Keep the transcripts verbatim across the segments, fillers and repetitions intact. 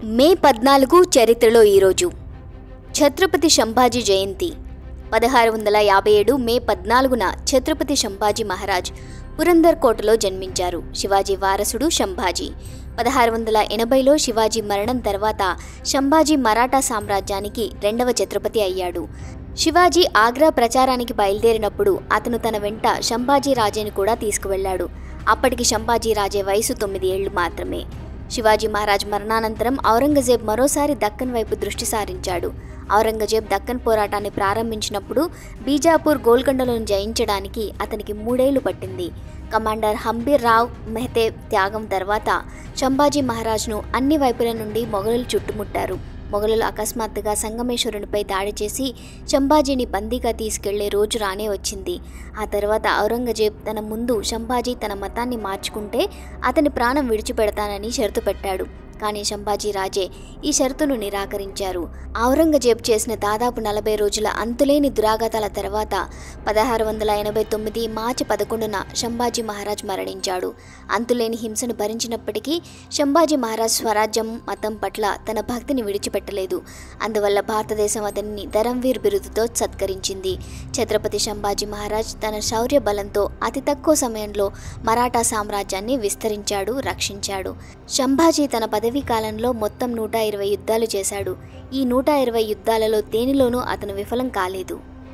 మే పద్నాలుగు చరిత్రలో ఈరోజు ఛత్రపతి సంభాజీ జయంతి. పదహారు వందల యాభై ఏడు మే పద్నాలుగున ఛత్రపతి సంభాజీ మహారాజ్ పురందర్ కోటలో జన్మించారు. శివాజీ వారసుడు సంభాజీ. పదహారు వందల ఎనభైలో శివాజీ మరణం తర్వాత సంభాజీ మరాఠా సామ్రాజ్యానికి రెండవ ఛత్రపతి అయ్యాడు. శివాజీ ఆగ్రా ప్రచారానికి బయలుదేరినప్పుడు అతను తన వెంట సంభాజీ రాజేని కూడా తీసుకువెళ్లాడు. అప్పటికి సంభాజీ రాజే వయసు తొమ్మిది ఏళ్లు మాత్రమే. శివాజీ మహారాజ్ మరణానంతరం ఔరంగజేబ్ మరోసారి దక్కన్ వైపు దృష్టి సారించాడు. ఔరంగజేబ్ దక్కన్ పోరాటాన్ని ప్రారంభించినప్పుడు బీజాపూర్, గోల్కొండలను జయించడానికి అతనికి మూడేళ్లు పట్టింది. కమాండర్ హంబీర్ రావ్ మెహతే త్యాగం తర్వాత సంభాజీ మహారాజ్ను అన్ని వైపుల నుండి మొఘలులు చుట్టుముట్టారు. మొఘలులు అకస్మాత్తుగా సంగమేశ్వరునిపై దాడి చేసి సంభాజీని బందీగా తీసుకెళ్లే రోజు రానే వచ్చింది. ఆ తర్వాత ఔరంగజేబ్ తన ముందు సంభాజీ తన మతాన్ని మార్చుకుంటే అతని ప్రాణం విడిచిపెడతానని షరతు పెట్టాడు. కానీ సంభాజీ రాజే ఈ షరతును నిరాకరించారు. ఔరంగజేబ్ చేసిన దాదాపు నలభై రోజుల అంతులేని దురాఘాతాల తర్వాత పదహారు వందల ఎనభై తొమ్మిది మార్చి పదకొండున సంభాజీ మహారాజ్ మరణించాడు. అంతులేని హింసను భరించినప్పటికీ సంభాజీ మహారాజ్ స్వరాజ్యం, మతం పట్ల తన భక్తిని విడిచిపెట్టలేదు. అందువల్ల భారతదేశం అతన్ని ధరంవీర్ బిరుదుతో సత్కరించింది. ఛత్రపతి సంభాజీ మహారాజ్ తన శౌర్య బలంతో అతి తక్కువ సమయంలో మరాఠా సామ్రాజ్యాన్ని విస్తరించాడు, రక్షించాడు. సంభాజీ తన పదవీ కాలంలో మొత్తం నూట ఇరవై యుద్ధాలు చేశాడు. ఈ నూట ఇరవై యుద్ధాలలో దేనిలోనూ అతను విఫలం కాలేదు.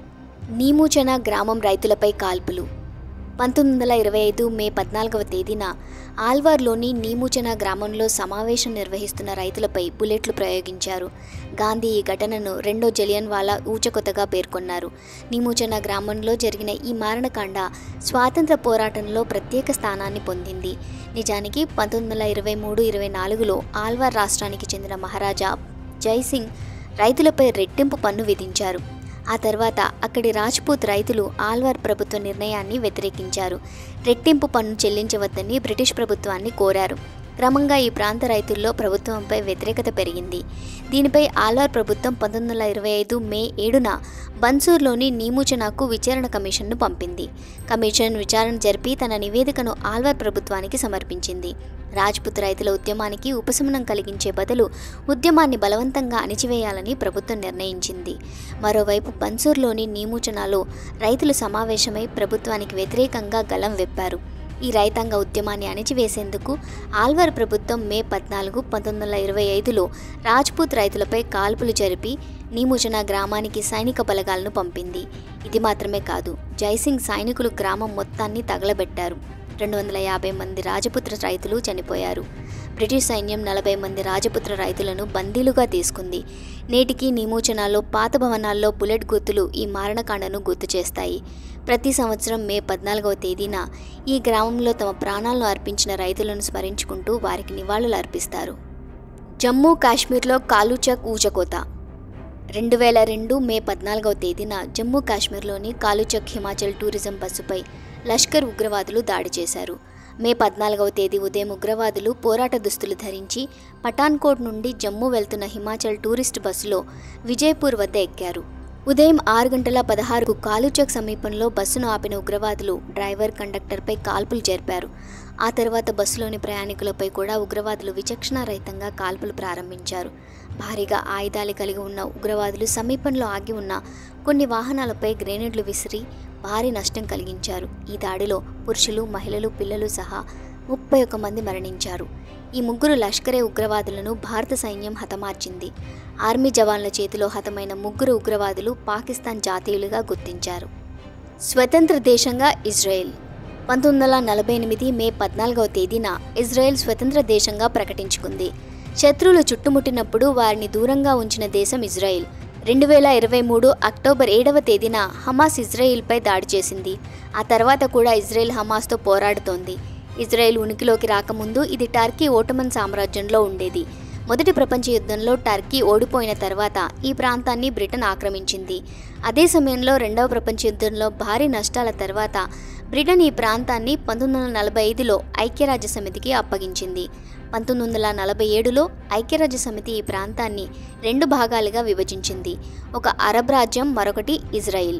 నీమూచన గ్రామం రైతులపై కాల్పులు. పంతొమ్మిది వందల ఇరవై ఐదు మే పద్నాలుగవ తేదీన ఆల్వార్లోని నీమూచన గ్రామంలో సమావేశం నిర్వహిస్తున్న రైతులపై బుల్లెట్లు ప్రయోగించారు. గాంధీ ఈ ఘటనను రెండో జలియన్ వాలా ఊచకొతగా పేర్కొన్నారు. నీమూచన గ్రామంలో జరిగిన ఈ మారణకాండ స్వాతంత్ర పోరాటంలో ప్రత్యేక స్థానాన్ని పొందింది. నిజానికి పంతొమ్మిది వందల ఇరవై మూడు ఇరవై నాలుగులో ఆల్వార్ రాష్ట్రానికి చెందిన మహారాజా జైసింగ్ రైతులపై రెట్టింపు పన్ను విధించారు. ఆ తర్వాత అక్కడి రాజ్పూత్ రైతులు ఆల్వార్ ప్రభుత్వ నిర్ణయాన్ని వ్యతిరేకించారు. రెట్టింపు పన్ను చెల్లించవద్దని బ్రిటిష్ ప్రభుత్వాన్ని కోరారు. క్రమంగా ఈ ప్రాంత రైతుల్లో ప్రభుత్వంపై వ్యతిరేకత పెరిగింది. దీనిపై ఆల్వార్ ప్రభుత్వం పంతొమ్మిది వందల ఇరవై ఐదు మే ఏడున బన్సూర్లోని నీమూచనకు విచారణ కమిషన్ను పంపింది. కమిషన్ విచారణ జరిపి తన నివేదికను ఆల్వార్ ప్రభుత్వానికి సమర్పించింది. రాజ్పుత్ రైతుల ఉద్యమానికి ఉపశమనం కలిగించే బదులు ఉద్యమాన్ని బలవంతంగా అణిచివేయాలని ప్రభుత్వం నిర్ణయించింది. మరోవైపు బన్సూర్లోని నీమూచనలో రైతులు సమావేశమై ప్రభుత్వానికి వ్యతిరేకంగా గళం విప్పారు. ఈ రైతాంగ ఉద్యమాన్ని అణిచివేసేందుకు ఆల్వార్ ప్రభుత్వం మే పద్నాలుగు పంతొమ్మిది వందల ఇరవై ఐదులో రాజ్పూత్ రైతులపై కాల్పులు జరిపి నీమూచన గ్రామానికి సైనిక బలగాలను పంపింది. ఇది మాత్రమే కాదు, జైసింగ్ సైనికులు గ్రామం మొత్తాన్ని తగలబెట్టారు. రెండు వందల యాభై మంది రాజపుత్ర రైతులు చనిపోయారు. బ్రిటిష్ సైన్యం నలభై మంది రాజపుత్ర రైతులను బందీలుగా తీసుకుంది. నేటికి నీమూచనలో పాత భవనాల్లో బుల్లెట్ గుర్తులు ఈ మారణకాండను గుర్తు చేస్తాయి. ప్రతి సంవత్సరం మే పద్నాలుగవ తేదీన ఈ గ్రామంలో తమ ప్రాణాలను అర్పించిన రైతులను స్మరించుకుంటూ వారికి నివాళులు అర్పిస్తారు. జమ్మూ కాశ్మీర్లో కాలుచక్ ఊచకోత. రెండు వేల రెండు మే పద్నాలుగవ తేదీన జమ్మూ కాశ్మీర్లోని కాలుచక్ హిమాచల్ టూరిజం బస్సుపై లష్కర్ ఉగ్రవాదులు దాడి చేశారు. మే పద్నాలుగవ తేదీ ఉదయం ఉగ్రవాదులు పోరాట దుస్తులు ధరించి పఠాన్కోట్ నుండి జమ్మూ వెళ్తున్న హిమాచల్ టూరిస్ట్ బస్సులో విజయపూర్ వద్ద ఎక్కారు. ఉదయం ఆరు గంటల పదహారుకు కాలుచక్ సమీపంలో బస్సును ఆపిన ఉగ్రవాదులు డ్రైవర్, కండక్టర్పై కాల్పులు జరిపారు. ఆ తర్వాత బస్సులోని ప్రయాణికులపై కూడా ఉగ్రవాదులు విచక్షణారహితంగా కాల్పులు ప్రారంభించారు. భారీగా ఆయుధాలు కలిగి ఉన్న ఉగ్రవాదులు సమీపంలో ఆగి ఉన్న కొన్ని వాహనాలపై గ్రెనేడ్లు విసిరి భారీ నష్టం కలిగించారు. ఈ దాడిలో పురుషులు, మహిళలు, పిల్లలు సహా ముప్పై ఒక్క మంది మరణించారు. ఈ ముగ్గురు లష్కరే ఉగ్రవాదులను భారత సైన్యం హతమార్చింది. ఆర్మీ జవాన్ల చేతిలో హతమైన ముగ్గురు ఉగ్రవాదులు పాకిస్తాన్ జాతీయులుగా గుర్తించారు. స్వతంత్ర దేశంగా ఇజ్రాయెల్. పంతొమ్మిది వందల నలభై ఎనిమిది మే పద్నాలుగవ తేదీన ఇజ్రాయెల్ స్వతంత్ర దేశంగా ప్రకటించుకుంది. శత్రువులు చుట్టుముట్టినప్పుడు వారిని దూరంగా ఉంచిన దేశం ఇజ్రాయెల్. రెండు వేల ఇరవై మూడు అక్టోబర్ ఏడవ తేదీన హమాస్ ఇజ్రాయెల్పై దాడి చేసింది. ఆ తర్వాత కూడా ఇజ్రాయెల్ హమాస్తో పోరాడుతోంది. ఇజ్రాయెల్ ఉనికిలోకి రాకముందు ఇది టర్కీ ఓటమన్ సామ్రాజ్యంలో ఉండేది. మొదటి ప్రపంచ యుద్ధంలో టర్కీ ఓడిపోయిన తర్వాత ఈ ప్రాంతాన్ని బ్రిటన్ ఆక్రమించింది. అదే సమయంలో రెండవ ప్రపంచ యుద్ధంలో భారీ నష్టాల తర్వాత బ్రిటన్ ఈ ప్రాంతాన్ని పంతొమ్మిది వందల నలభై ఐదులో ఐక్యరాజ్య సమితికి అప్పగించింది. పంతొమ్మిది వందల నలభై ఏడులో ఐక్యరాజ్య సమితి ఈ ప్రాంతాన్ని రెండు భాగాలుగా విభజించింది. ఒక అరబ్ రాజ్యం, మరొకటి ఇజ్రాయిల్.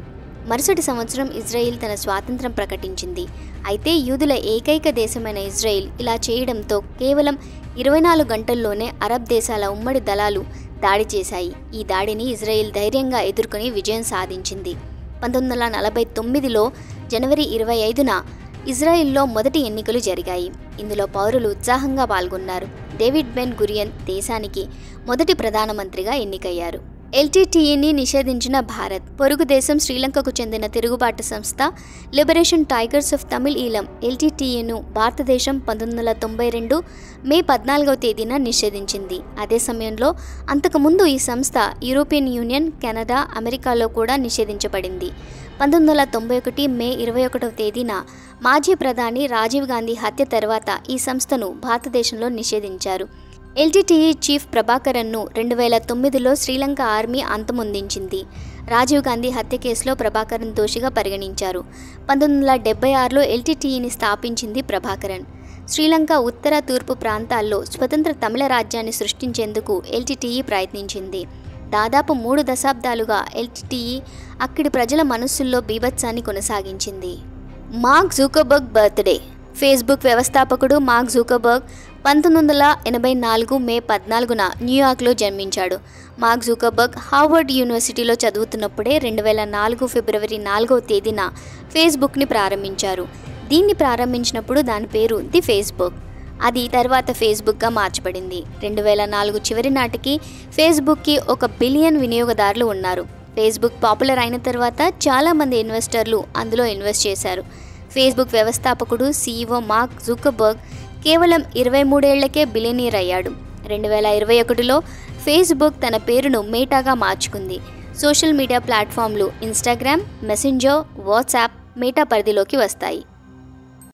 మరుసటి సంవత్సరం ఇజ్రాయిల్ తన స్వాతంత్రం ప్రకటించింది. అయితే యూదుల ఏకైక దేశమైన ఇజ్రాయిల్ ఇలా చేయడంతో కేవలం ఇరవై నాలుగు గంటల్లోనే అరబ్ దేశాల ఉమ్మడి దళాలు దాడి చేశాయి. ఈ దాడిని ఇజ్రాయిల్ ధైర్యంగా ఎదుర్కొని విజయం సాధించింది. పంతొమ్మిది వందల నలభై తొమ్మిదిలో జనవరి ఇరవై ఐదున ఇజ్రాయిల్లో మొదటి ఎన్నికలు జరిగాయి. ఇందులో పౌరులు ఉత్సాహంగా పాల్గొన్నారు. డేవిడ్ బెన్ గురియన్ దేశానికి మొదటి ప్రధానమంత్రిగా ఎన్నికయ్యారు. ఎల్టీటీఈని నిషేధించిన భారత్. పొరుగు దేశం శ్రీలంకకు చెందిన తిరుగుబాటు సంస్థ Liberation Tigers of Tamil Eelam ఎల్టీటీఈను భారతదేశం పంతొమ్మిది వందల తొంభై రెండు మే పద్నాలుగవ తేదీన నిషేధించింది. అదే సమయంలో అంతకుముందు ఈ సంస్థ యూరోపియన్ యూనియన్, కెనడా, అమెరికాలో కూడా నిషేధించబడింది. పంతొమ్మిది వందల తొంభై ఒకటి మే ఇరవై ఒకటవ తేదీన మాజీ ప్రధాని రాజీవ్ గాంధీ హత్య తర్వాత ఈ సంస్థను భారతదేశంలో నిషేధించారు. ఎల్టీటీఈ చీఫ్ ప్రభాకరన్ను రెండు వేల తొమ్మిదిలో శ్రీలంక ఆర్మీ అంతమొందించింది. రాజీవ్ గాంధీ హత్య కేసులో ప్రభాకరన్ దోషిగా పరిగణించారు. పంతొమ్మిది వందల డెబ్బై ఆరులో ఎల్టీటీఈని స్థాపించింది ప్రభాకరన్. శ్రీలంక ఉత్తర, తూర్పు ప్రాంతాల్లో స్వతంత్ర తమిళ రాజ్యాన్ని సృష్టించేందుకు ఎల్టీటీఈ ప్రయత్నించింది. దాదాపు మూడు దశాబ్దాలుగా ఎల్టీటీఈ అక్కడి ప్రజల మనస్సుల్లో బీభత్సాన్ని కొనసాగించింది. Mark Zuckerberg birthday. ఫేస్బుక్ వ్యవస్థాపకుడు మార్క్ జుకర్బర్గ్ పంతొమ్మిది వందల ఎనభై నాలుగు మే పద్నాలుగున న్యూయార్క్లో జన్మించాడు. మార్క్ జుకర్బర్గ్ హార్వర్డ్ యూనివర్సిటీలో చదువుతున్నప్పుడే రెండు వేల నాలుగు ఫిబ్రవరి నాలుగవ తేదీన ఫేస్బుక్ని ప్రారంభించారు. దీన్ని ప్రారంభించినప్పుడు దాని పేరు ది ఫేస్బుక్. అది తర్వాత ఫేస్బుక్గా మార్చబడింది. రెండు వేల నాలుగు చివరి నాటికి ఫేస్బుక్కి ఒక బిలియన్ వినియోగదారులు ఉన్నారు. ఫేస్బుక్ పాపులర్ అయిన తర్వాత చాలామంది ఇన్వెస్టర్లు అందులో ఇన్వెస్ట్ చేశారు. ఫేస్బుక్ వ్యవస్థాపకుడు సీఈఓ మార్క్ జుకర్బర్గ్ కేవలం ఇరవై మూడేళ్లకే బిలియనీర్ అయ్యాడు. రెండు వేల ఇరవై ఒకటిలో ఫేస్బుక్ తన పేరును మేటాగా మార్చుకుంది. సోషల్ మీడియా ప్లాట్ఫామ్లు ఇన్స్టాగ్రామ్, మెసెంజర్, వాట్సాప్ మేటా పరిధిలోకి వస్తాయి.